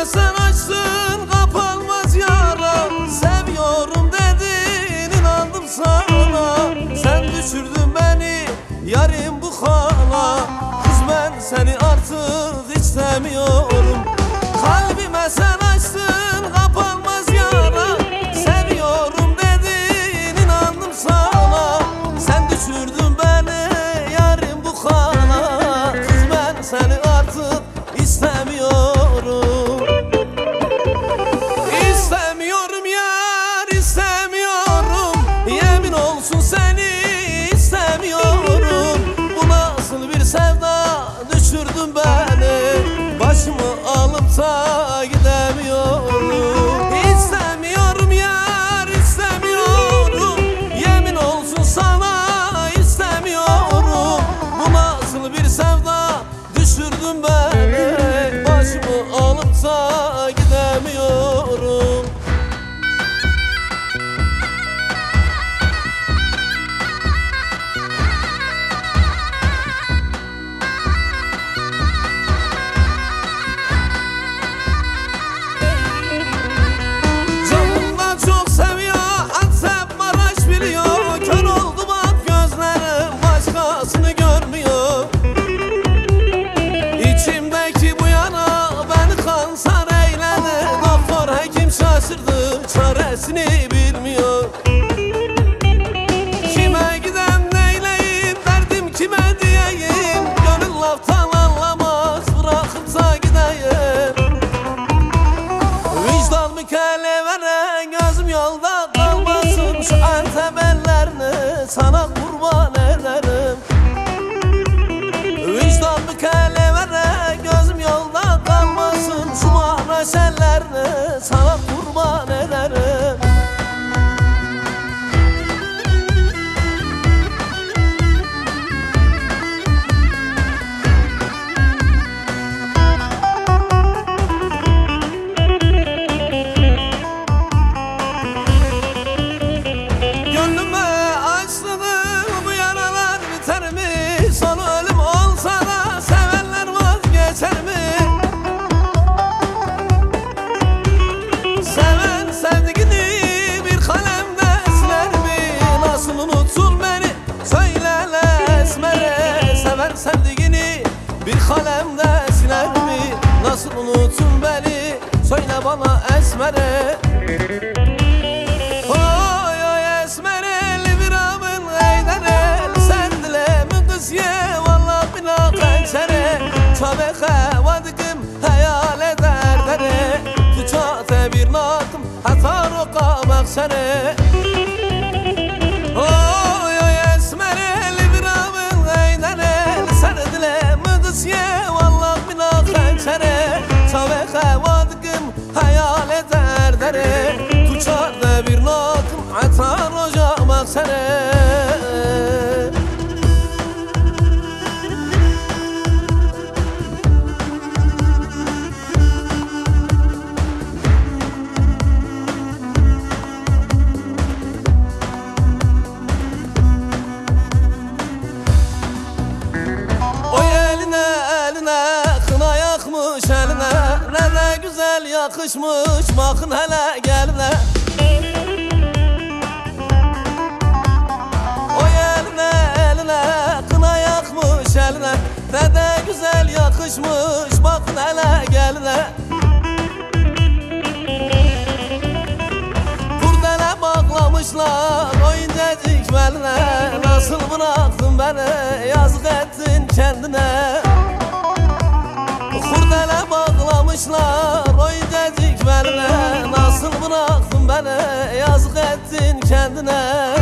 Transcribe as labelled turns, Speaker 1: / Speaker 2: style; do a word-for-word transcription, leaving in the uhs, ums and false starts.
Speaker 1: sen açtın kapanmaz yara. Seviyorum dedin inandım sana. Sen düşürdün beni yarim bu hala. Kız ben seni artık istemiyorum. Kalbime sen açtın kapanmaz yara. Seviyorum dedin inandım sana. Sen düşürdün beni yarim bu hala. Kız ben seni artık istemiyorum. İstemiyorum yar istemiyorum. Yemin olsun seni istemiyorum. Bu nasıl bir sevda düşürdün beni. Başımı alıp da gidemiyorum. İstemiyorum yar istemiyorum. Yemin olsun sana istemiyorum. Bu nasıl bir sevda düşürdün beni. Başımı alıp da gidemiyorum. Canımdan çok seviyor Antep Maraş biliyor. Kör oldu bak gözlerim başkasını görmüyor. İçimdeki bu yana beni kanser eyledi. Doktor hekim şaşırdı çaresini bilmiyor. Kime gidem neyleyim derdim kime diyeyim. Gönül laftan anlamaz bırakıp da gideyim. Vicdan mükelevere gözüm yolda kalmasın. Şu Antep ellerini sana kurban ederim. Vicdan mükelevere gözüm yolda kalmasın. Şu Maraş ellerini sana kurban ederim. Gönlüme açtığın bu yaralar biter mi? Son ölüm olsa da sevenler vazgeçer mi? Seven sevdiğini bir kalemde siler mi? Nasıl unuttun beni söyle esmere. Seven sevdiğini bir kalemde siler mi? Nasıl unuttun beni söyle bana esmere. Oy oy esmereli bir amın eydere. Sen dile mi kız ye vallahi bina kaçere. Çabeke vadıkım hayal eder dere. Tuçate bir nakım hatar o kabak sene. Oy oy esmereli bir amın eydere. Sen dile mi kız ye vallahi bina kaçere. Çabeke vadıkım hayal eder dere. Tuçate bir nakım hatar o kabak sene. Yakışmış bakın hele geline. O eline eline kına yakmış eline. Ne de güzel yakışmış bakın hele geline. Kurdele bağlamışlar o incecik beline. Nasıl bıraktın beni yazık ettin kendine. Kurdele bağlamışlar o incecik beline. Nasıl bıraktın beni yazık ettin kendine.